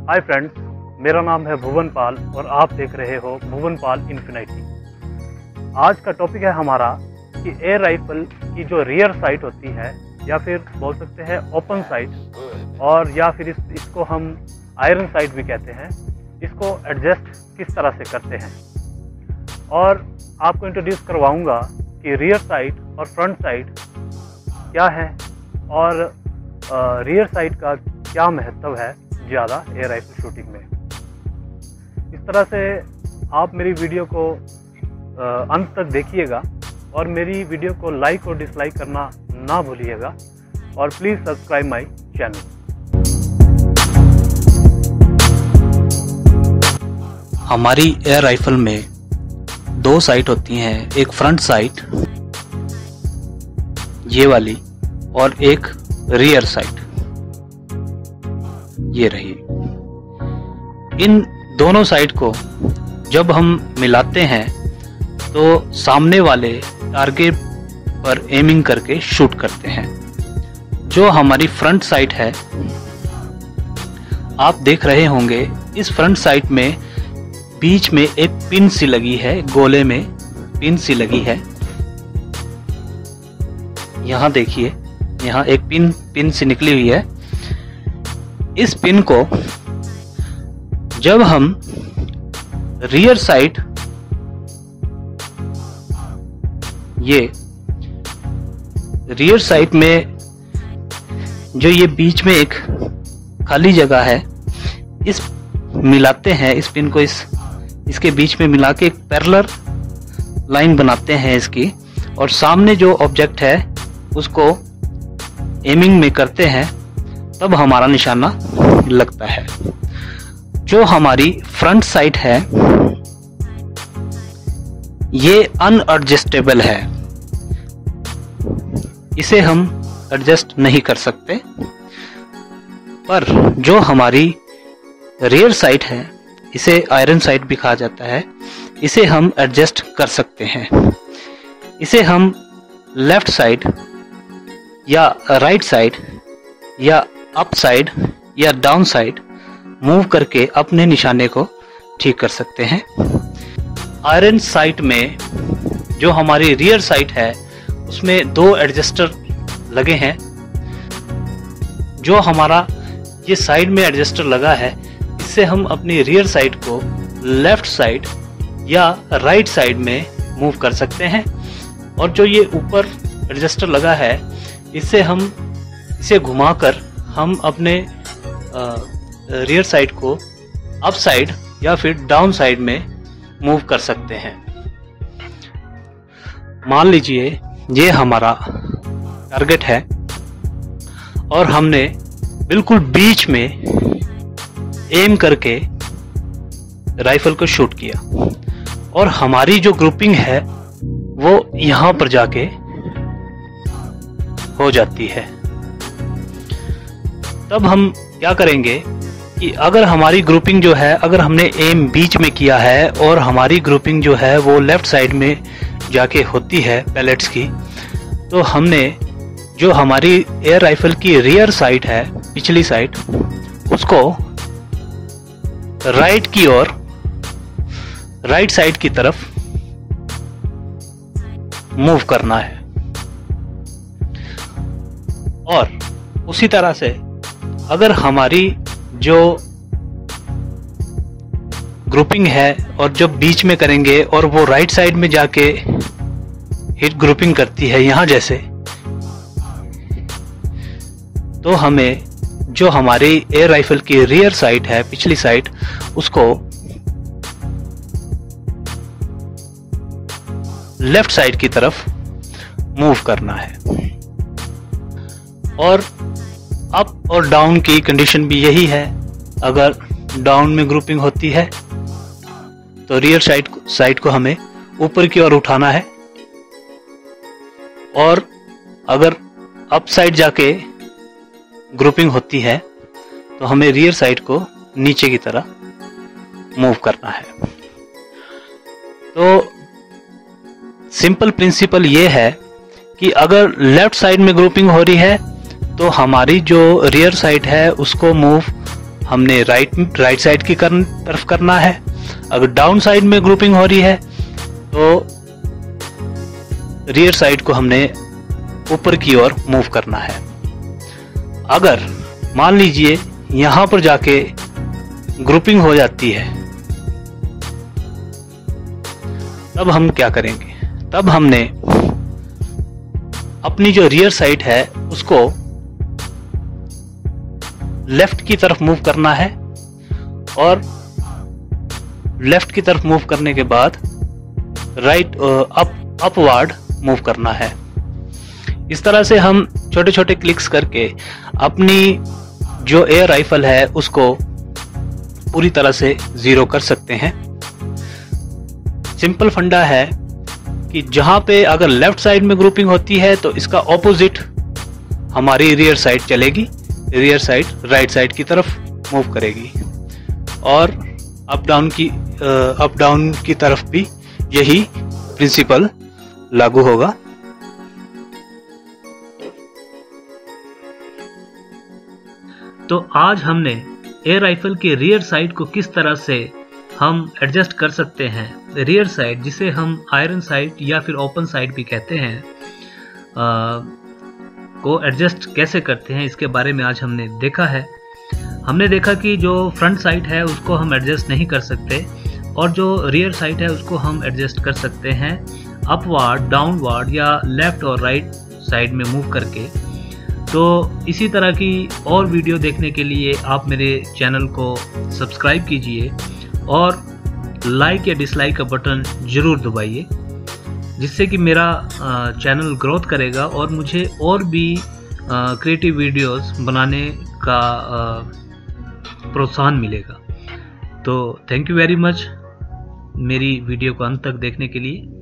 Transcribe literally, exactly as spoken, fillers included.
Hi friends, मेरा नाम है भुवन पाल और आप देख रहे हो भुवन पाल इन्फिनिटी। आज का टॉपिक है हमारा कि एयर राइफल की जो रियर साइट होती है या फिर बोल सकते हैं ओपन साइट और या फिर इस, इसको हम आयरन साइट भी कहते हैं, इसको एडजस्ट किस तरह से करते हैं। और आपको इंट्रोड्यूस करवाऊंगा कि रियर साइट और फ्रंट साइट क्या है और रियर साइट का क्या महत्व है ज़्यादा एयर राइफल शूटिंग में। इस तरह से आप मेरी वीडियो को आ, अंत तक देखिएगा और मेरी वीडियो को लाइक और डिसलाइक करना ना भूलिएगा और प्लीज़ सब्सक्राइब माय चैनल। हमारी एयर राइफल में दो साइट होती हैं, एक फ्रंट साइट ये वाली और एक रियर साइट ये रही। इन दोनों साइट को जब हम मिलाते हैं तो सामने वाले टारगेट पर एमिंग करके शूट करते हैं। जो हमारी फ्रंट साइट है, आप देख रहे होंगे इस फ्रंट साइट में बीच में एक पिन सी लगी है, गोले में पिन सी लगी है। यहाँ देखिए, यहाँ एक पिन पिन सी निकली हुई है। इस पिन को जब हम रियर साइड ये रियर साइड में जो ये बीच में एक खाली जगह है, इस मिलाते हैं इस पिन को इस इसके बीच में मिला के एक पैरेलल लाइन बनाते हैं इसकी, और सामने जो ऑब्जेक्ट है उसको एमिंग में करते हैं, तब हमारा निशाना लगता है। जो हमारी फ्रंट साइट है ये अनएडजस्टेबल है, इसे हम एडजस्ट नहीं कर सकते। पर जो हमारी रियर साइट है, इसे आयरन साइट भी कहा जाता है, इसे हम एडजस्ट कर सकते हैं। इसे हम लेफ्ट साइड या राइट साइड या अप साइड या डाउन साइड मूव करके अपने निशाने को ठीक कर सकते हैं। आयरन साइट में जो हमारी रियर साइट है उसमें दो एडजस्टर लगे हैं। जो हमारा ये साइड में एडजस्टर लगा है, इससे हम अपनी रियर साइड को लेफ्ट साइड या राइट साइड में मूव कर सकते हैं। और जो ये ऊपर एडजस्टर लगा है, इससे हम इसे घुमाकर हम अपने रियर साइड को अप साइड या फिर डाउन साइड में मूव कर सकते हैं। मान लीजिए ये हमारा टारगेट है और हमने बिल्कुल बीच में एम करके राइफल को शूट किया और हमारी जो ग्रुपिंग है वो यहाँ पर जाके हो जाती है। तब हम क्या करेंगे कि अगर हमारी ग्रुपिंग जो है, अगर हमने एम बीच में किया है और हमारी ग्रुपिंग जो है वो लेफ्ट साइड में जाके होती है पैलेट्स की, तो हमने जो हमारी एयर राइफल की रियर साइड है, पिछली साइड, उसको राइट की ओर राइट साइड की तरफ मूव करना है। और उसी तरह से अगर हमारी जो ग्रुपिंग है और जो बीच में करेंगे और वो राइट साइड में जाके हिट ग्रुपिंग करती है यहाँ जैसे, तो हमें जो हमारी एयर राइफल की रियर साइड है, पिछली साइड, उसको लेफ्ट साइड की तरफ मूव करना है। और अप और डाउन की कंडीशन भी यही है। अगर डाउन में ग्रुपिंग होती है तो रियर साइड साइड को हमें ऊपर की ओर उठाना है, और अगर अप साइड जाके ग्रुपिंग होती है तो हमें रियर साइड को नीचे की तरह मूव करना है। तो सिंपल प्रिंसिपल ये है कि अगर लेफ्ट साइड में ग्रुपिंग हो रही है तो हमारी जो रियर साइड है उसको मूव हमने राइट राइट साइड की कर, तरफ करना है। अगर डाउन साइड में ग्रुपिंग हो रही है तो रियर साइड को हमने ऊपर की ओर मूव करना है। अगर मान लीजिए यहां पर जाके ग्रुपिंग हो जाती है, तब हम क्या करेंगे? तब हमने अपनी जो रियर साइड है उसको लेफ्ट की तरफ मूव करना है और लेफ्ट की तरफ मूव करने के बाद राइट अप अपवार्ड मूव करना है। इस तरह से हम छोटे छोटे क्लिक्स करके अपनी जो एयर राइफल है उसको पूरी तरह से जीरो कर सकते हैं। सिंपल फंडा है कि जहां पे अगर लेफ्ट साइड में ग्रुपिंग होती है तो इसका ऑपोजिट हमारी रियर साइड चलेगी, रियर साइड राइट साइड की तरफ मूव करेगी और अप डाउन की अप डाउन की तरफ भी यही प्रिंसिपल लागू होगा। तो आज हमने एयर राइफल के रियर साइड को किस तरह से हम एडजस्ट कर सकते हैं, रियर साइड जिसे हम आयरन साइड या फिर ओपन साइड भी कहते हैं, आ, को एडजस्ट कैसे करते हैं, इसके बारे में आज हमने देखा है। हमने देखा कि जो फ्रंट साइड है उसको हम एडजस्ट नहीं कर सकते और जो रियर साइड है उसको हम एडजस्ट कर सकते हैं अपवार्ड, डाउनवार्ड या लेफ्ट और राइट साइड में मूव करके। तो इसी तरह की और वीडियो देखने के लिए आप मेरे चैनल को सब्सक्राइब कीजिए और लाइक या डिसलाइक का बटन ज़रूर दबाइए, जिससे कि मेरा चैनल ग्रोथ करेगा और मुझे और भी क्रिएटिव वीडियोस बनाने का प्रोत्साहन मिलेगा। तो थैंक यू वेरी मच मेरी वीडियो को अंत तक देखने के लिए।